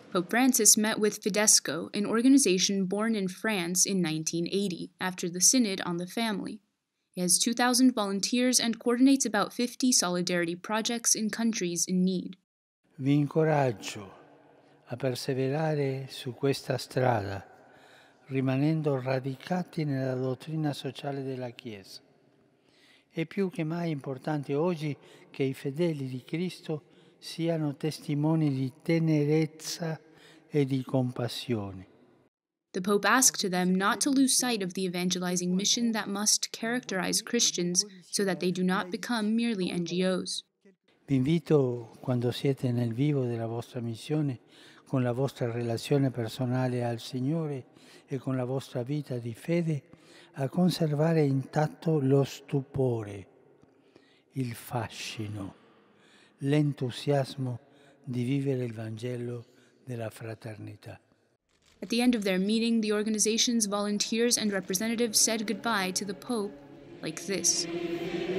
Pope Francis met with FIDESCO, an organization born in France in 1980, after the Synod on the Family. It has 2,000 volunteers and coordinates about 50 solidarity projects in countries in need. Vi incoraggio a perseverare su questa strada, rimanendo radicati nella dottrina sociale della Chiesa. È più che mai importante oggi che i fedeli di Cristo siano testimoni di tenerezza e di compassione. The Pope asked them not to lose sight of the evangelizing mission that must characterize Christians so that they do not become merely NGOs. Vi invito, quando siete nel vivo della vostra missione, con la vostra relazione personale al Signore e con la vostra vita di fede, a conservare intatto lo stupore, il fascino, l'entusiasmo di vivere il Vangelo della fraternità. At the end of their meeting, the organization's volunteers and representatives said goodbye to the Pope like this.